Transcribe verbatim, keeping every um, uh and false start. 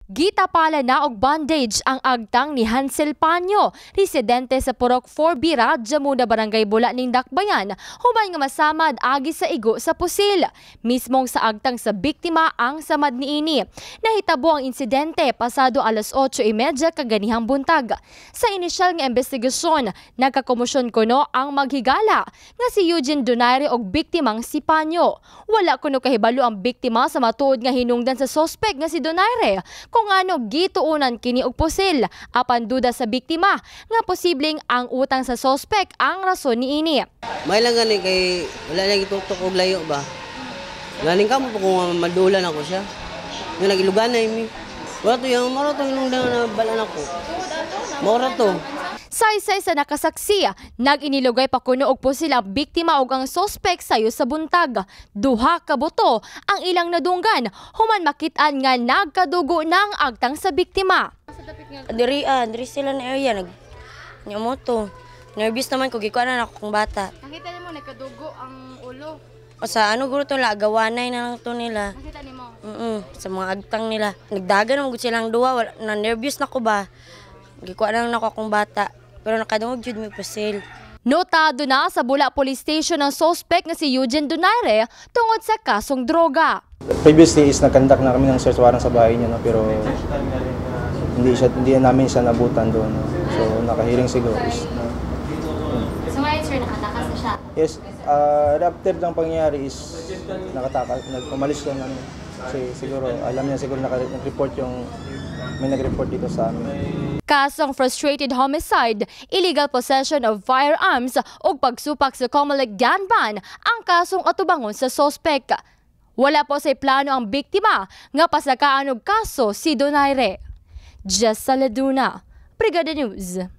Gita pala na og bandage ang agtang ni Hansel Panyo, residente sa Purok four B Radya Muna Barangay Bula ning Dakbayan, human nga masamad agi sa igo sa pusil. Mismong sa agtang sa biktima ang samad niini. Nahitabo ang insidente pasado alas otso y media kaganihang buntag. Sa inisyal nga investigasyon, nagkakomosyon kuno ang maghigala nga si Eugene Donaire og biktimang si Panyo. Wala kuno kahibalo ang biktima sa matuod nga hinungdan sa sospek nga si Donaire kung ano gituunan kini og pusil, apan duda sa biktima nga posibleng ang utang sa sospek ang rason niini. May lang gani kay wala lang gitutok og layo ba. Ganing ka mo kung madulan ako siya. Nga nagiluganay mi. Wala to yung mara to hinungdan na balan ako. Mora to. Saysay sa nakasaksi, nag-inilugay pa kuno og pusil ang biktima ug ang sospek sayo sa buntag. Duha ka buto ang ilang nadunggan, human makit-an nga nagkadugo ng agtang sa biktima. Diri ah, diri sila na area nag nyamoto. Nervous naman ko gikuan na ako kung bata. Nakita nimo nagkadugo ang ulo. O sa ano guro to la gawanay na lang to nila. Nakita nimo? Mm, sa mga agtang nila. Nagdagan mo gud silang duha, wala, na nervous na ko ba. Gikuan na lang ako kung bata. Pero nakadungog jud mi pusil. Notado na sa Bula Police Station ang sospek nga si Eugene Donaire tungod sa kasong droga. Previously is nagkandak na kami ng search warrant sa bahay niya, no? Pero hindi siya hindi namin siya nabutan doon. No? So nakahiring siguro is no? So ngayon sir, nakatakas na siya? Yes, uh, after ng pangyayari is nakatakas, nag-umalis lang namin. Kasi siguro alam niya siguro nag-report yung may nag-report dito sa amin. Kasong frustrated homicide, illegal possession of firearms ug pagsupak sa Comelec gun ban ang kasong atubangon sa sospek. Wala po sa plano ang biktima nga pasakaan og kaso si Donaire. Jess Saladuna, Brigada News.